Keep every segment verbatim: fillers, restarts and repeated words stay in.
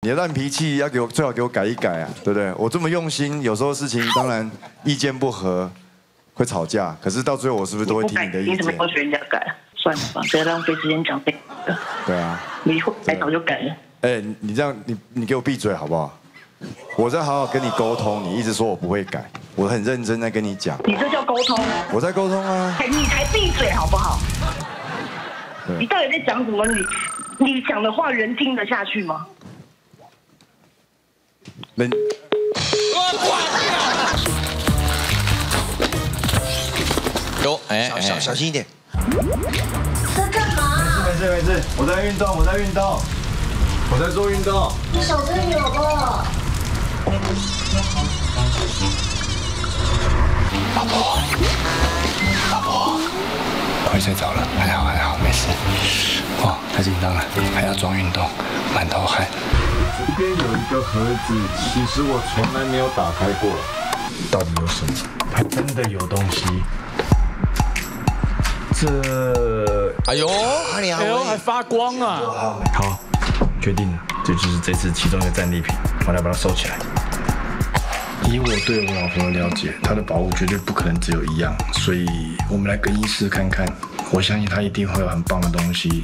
你的烂脾气要给我最好给我改一改啊，对不对？我这么用心，有时候事情当然意见不合会吵架，可是到最后我是不是都会听你的意见？ 你怎么要求人家改？算了吧，不要浪费时间讲这个。 对啊， 你改早就改了。 哎，你这样你你给我闭嘴好不好？我在好好跟你沟通，你一直说我不会改，我很认真在跟你讲。 你这叫沟通？ 我在沟通啊。 你才闭嘴好不好？你到底在讲什么？你你讲的话人听得下去吗？ 人。 有哎， 小小小心一点。 在干嘛？ 没事没事没事，我在运动，我在运动，我在做运动。 你手真扭了。 老婆，老婆，快睡着了，还好还好，没事。哦，太紧张了，还要装运动，满头汗。 这边有一个盒子，其实我从来没有打开过，到底有什么？还真的有东西。这， 哎呦， 哎呦， 还发光啊！ 好，决定了，这就是这次其中一个战利品，我来把它收起来。以我对我老婆的了解，她的宝物绝对不可能只有一样，所以我们来更衣室看看，我相信她一定会有很棒的东西。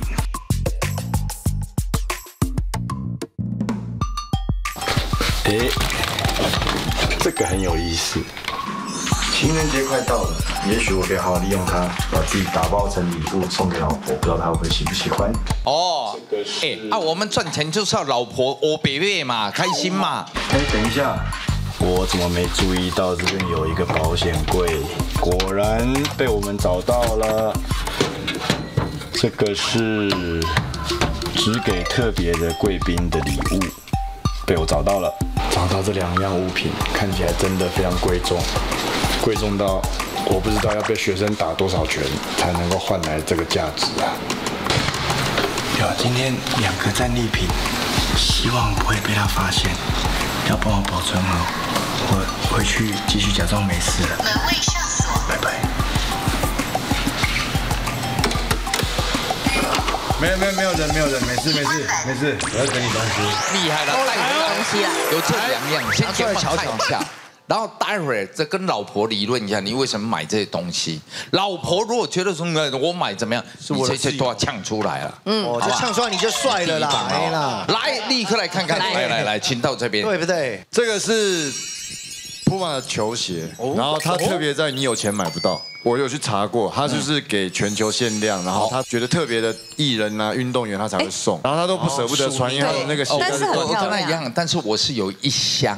哎，这个很有意思。情人节快到了，也许我可以好好利用它，把自己打包成礼物送给老婆，不知道她会不会喜不喜欢。 哦，哎，啊，我们赚钱就是要老婆我北北嘛，开心嘛。 哎，等一下，我怎么没注意到这边有一个保险柜？果然被我们找到了。这个是只给特别的贵宾的礼物，被我找到了。找到这两样物品，看起来真的非常贵重。贵重到我不知道要被学生打多少拳才能够换来这个价值啊！ 有今天两个战利品，希望不会被他发现，要帮我保存好，我回去继续假装没事了。 门卫上锁。 拜拜。 没有没有没有人没有人，没事没事没事，我要等你东西。 厉害了，带回东西啦，有这两样，先给我们看一下。然后待会儿再跟老婆理论一下，你为什么买这些东西？老婆如果觉得说我买怎么样，你这些都要呛出来了。 嗯，我就呛出来你就帅了啦，来啦， 来，立刻来看看，来来来，请到这边， 对不对？ 这个是普马的球鞋，然后它特别在你有钱买不到。我有去查过，它就是给全球限量，然后他觉得特别的艺人啊、运动员他才会送，然后他都不舍不得穿，因为他的那个鞋但是我跟他一样，但是我是有一箱。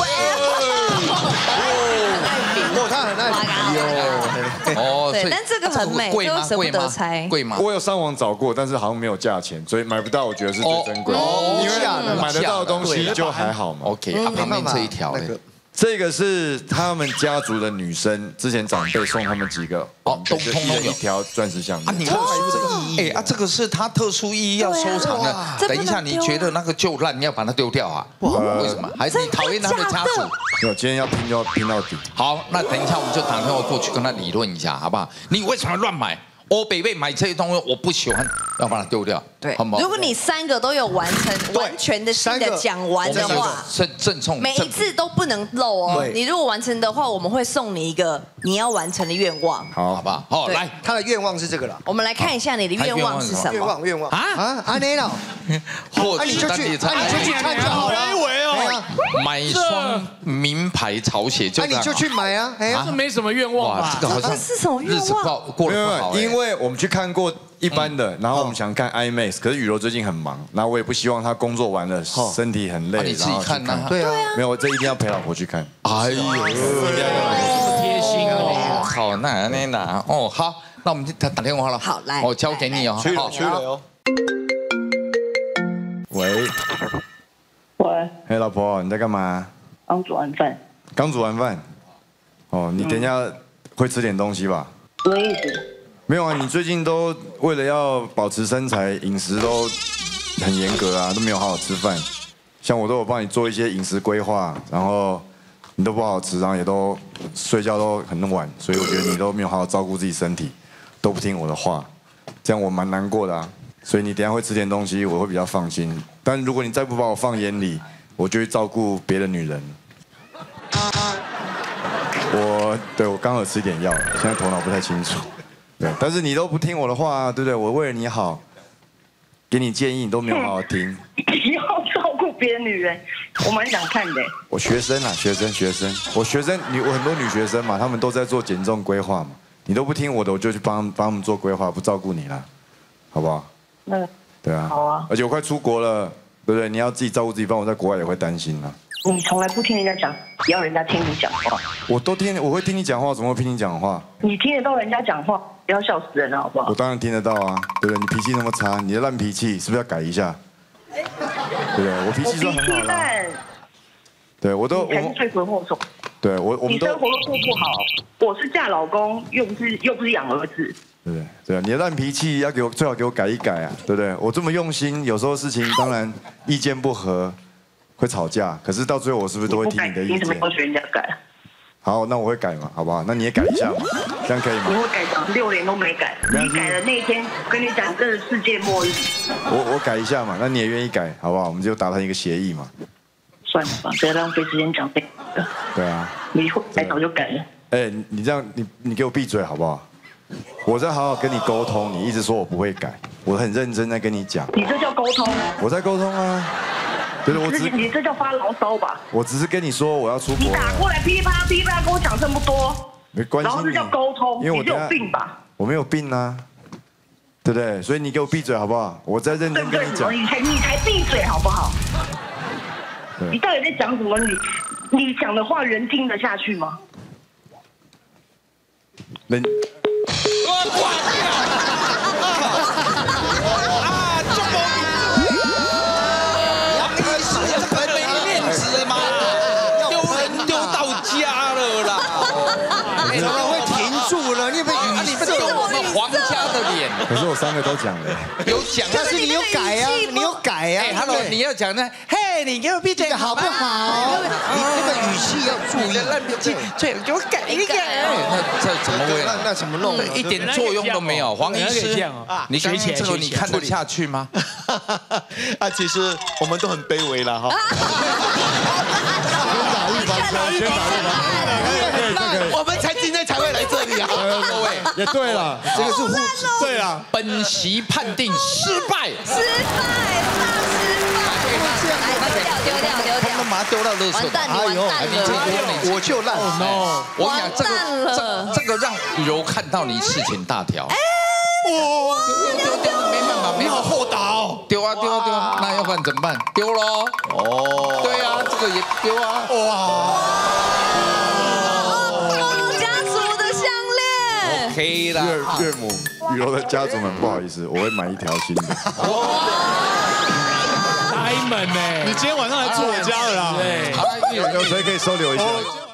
哦，他很爱有哦， 对，但这个很美， 贵吗？ 舍不得拆， 贵吗？ 我有上网找过，但是好像没有价钱，所以买不到。我觉得是最珍贵的，因为买得到的东西就还好嘛。 OK，啊，旁边这一条嘞。 这个是他们家族的女生之前长辈送他们几个， 哦，都通通有一条钻石项链。 啊，你看这个意义，哎啊，这个是他特殊意义要收藏的。等一下，你觉得那个旧烂，你要把它丢掉啊？为什么？还是你讨厌他的家族？ 没有，今天要拼就要拼到底。 好，那等一下我们就打电话过去跟他理论一下，好不好？你为什么乱买？我北北买这些东西，我不喜欢，要把它丢掉。 对， 好不好？ 如果你三个都有完成完全的新的讲完的话， 郑郑重， 每一次都不能漏哦。你如果完成的话，我们会送你一个你要完成的愿望。 好，好不好？好，来， 他的愿望是这个了。 我们来看一下你的愿望是什么？ 愿望愿望啊啊，阿内老， 或那你就去，那你就去看就好了。 卑微哦， 买一双名牌潮鞋就。 那你就去买啊，哎呀， 这没什么愿望吧？ 这个好像是什么愿望？ 日子过过得不好。 因为我们去看过一般的，然后我们想看 IMAX， 可是雨柔最近很忙，然后我也不希望她工作完了身体很累， 你自己看呐。 对啊， 没有，这一定要陪老婆去看。 哎呦，这么贴心啊！ 好，那那那哦，好，那我们就打打电话了。 好，来， 我交给你哦。 去了去了哦。喂， 喂， 嘿，老婆，你在干嘛？ 刚煮完饭。 刚煮完饭。哦，你等一下会吃点东西吧？ 什么意思？ 没有啊，你最近都为了要保持身材，饮食都很严格啊，都没有好好吃饭。像我都有帮你做一些饮食规划，然后你都不好好吃，然后也都睡觉都很晚，所以我觉得你都没有好好照顾自己身体，都不听我的话，这样我蛮难过的啊。 所以你等一下会吃点东西，我会比较放心。但如果你再不把我放眼里，我就会照顾别的女人。我对我刚好吃一点药，现在头脑不太清楚。对，但是你都不听我的话，对不对？我为了你好，给你建议，你都没有好好听。 你要照顾别的女人，我蛮想看的。 我学生啊，学生学生，我学生女我很多女学生嘛，她们都在做减重规划嘛。你都不听我的，我就去帮帮他们做规划，不照顾你了，好不好？ 嗯， 对啊。 好啊。 而且我快出国了，对不对？你要自己照顾自己，不然我在国外也会担心啊。 你从来不听人家讲，也要人家听你讲话。 我都听，我会听你讲话，怎么会听你讲话？ 你听得到人家讲话，不要笑死人了，好不好？ 我当然听得到啊，对不对？你脾气那么差，你的烂脾气是不是要改一下？对不对？我脾气算很好了。对，我都你才是罪魁祸首。 对我，我们都你生活都过不好，我是嫁老公，又不是又不是养儿子。 对不对？对啊，你的烂脾气要给我最好给我改一改啊，对不对？我这么用心，有时候事情当然意见不合会吵架，可是到最后我是不是都会听你的意见？ 你怎么要求人家改？ 好，那我会改嘛，好不好？那你也改一下嘛，这样可以吗？ 你会改吗？六年都没改，你改的那一天，我跟你讲，这是世界末日。 我我改一下嘛，那你也愿意改，好不好？我们就达成一个协议嘛。 算了吧，不要浪费时间讲这个。 对啊。 你会改早就改了。 哎，你这样，你你给我闭嘴好不好？我在好好跟你沟通，你一直说我不会改，我很认真在跟你讲。 你这叫沟通？ 我在沟通啊。对，我只你这叫发牢骚吧？ 我只是跟你说我要出国。 你打过来噼里啪啦噼里啪啦跟我讲这么多， 没关系。 然后这叫沟通， 因为我你是有病吧？ 我没有病啊，对不对？所以你给我闭嘴好不好？我在认真跟你讲。 你才你才闭嘴好不好？你到底在讲什么？你你讲的话人听得下去吗？ 人。 我挂掉。啊，中国王医师很没面子嘛，丢人丢到家了啦。 怎么会停住了？你有没有语塞？丢我们皇家的脸。 可是我三个都讲了。 有讲， 但是你有改呀，你有改呀。 哎 ，Hello， 你要讲呢？嘿，你给我闭嘴好不好？你那个语气要注意， 烂脾气，最给我改一改。那这怎么会？ 那那怎么弄？ 一点作用都没有。黄医师，你刚刚这个你看得下去吗？ 啊，其实我们都很卑微了哈。 先打预防针，先打预防针。 我们才今天才会来这里啊， 各位也对了， 这个是互对啊， 本席判定失败， 失败，大失败，来丢掉，丢掉，丢掉， 他们把它丢到垃圾桶。 完蛋，你完蛋了， 我就烂。 no， 我跟你讲，这个这这个让柔看到你事情大条。哎，哇，丢丢丢，没办法， 你好厚道哦。 丢啊丢啊丢啊，那要不然怎么办？丢喽。哦，对啊，这个也丢啊。哇。可以啦， 岳岳母雨柔的家族们，不好意思，我会买一条新的。 Diamond 呢？ 你今天晚上来住我家了啦？ 对， 有谁可以收留一下？